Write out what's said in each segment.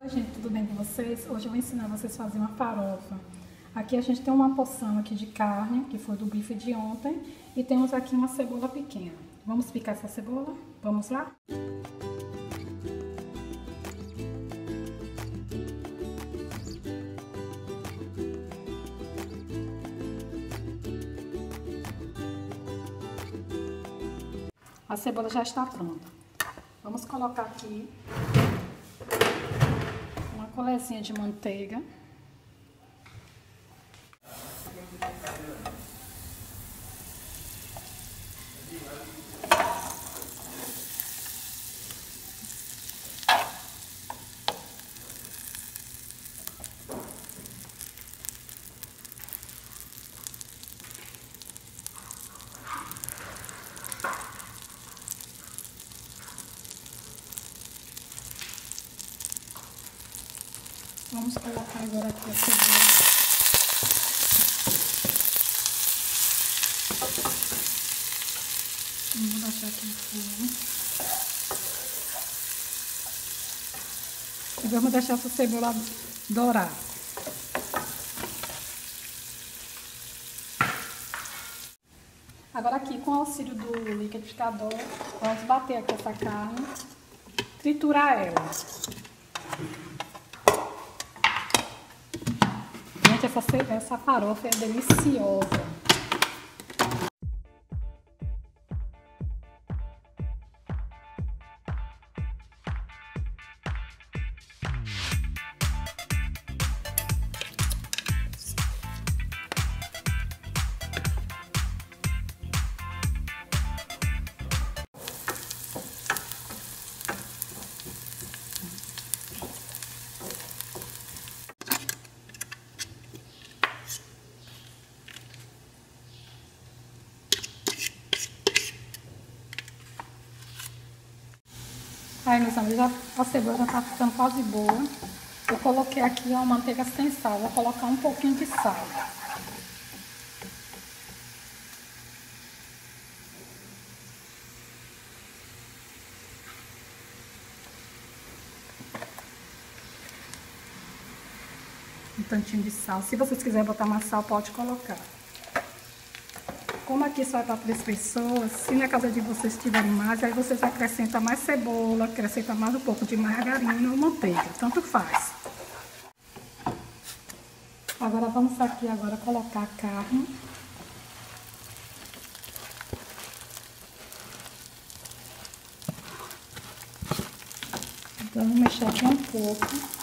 Oi gente, tudo bem com vocês? Hoje eu vou ensinar vocês a fazer uma farofa. Aqui a gente tem uma porção aqui de carne, que foi do bife de ontem, e temos aqui uma cebola pequena. Vamos picar essa cebola? Vamos lá? A cebola já está pronta. Vamos colocar aqui uma colherzinha de manteiga. Vamos colocar agora aqui a cebola. Vou baixar aqui no fogo. E vamos deixar essa cebola dourar. Agora aqui, com o auxílio do liquidificador, vamos bater aqui essa carne, triturar ela. Gente, essa farofa é deliciosa. Aí, meus amigos, a cebola já tá ficando quase boa. Eu coloquei aqui uma manteiga sem sal. Vou colocar um pouquinho de sal. Um tantinho de sal. Se vocês quiserem botar mais sal, pode colocar. Como aqui só é para 3 pessoas, se na casa de vocês tiverem mais, aí vocês acrescentam mais cebola, acrescentam mais um pouco de margarina ou manteiga, tanto faz. Agora vamos aqui colocar a carne. Vamos mexer aqui um pouco.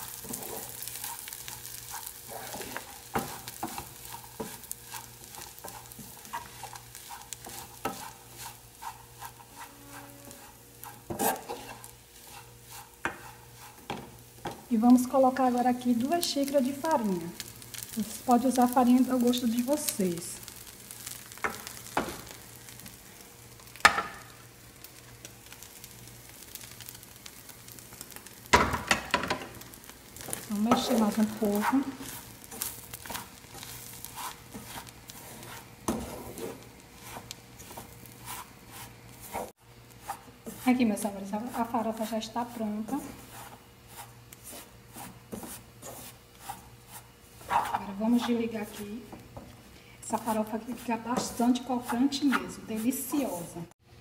E vamos colocar agora aqui 2 xícaras de farinha. Vocês podem usar a farinha do gosto de vocês. Vamos mexer mais um pouco. Aqui, meus amores, a farofa já está pronta. Agora vamos desligar aqui. Essa farofa aqui fica bastante crocante mesmo, deliciosa.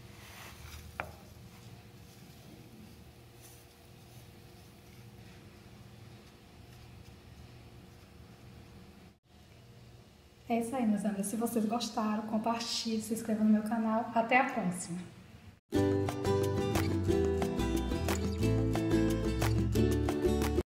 É isso aí, meus amigos. Se vocês gostaram, compartilhe, se inscreva no meu canal. Até a próxima!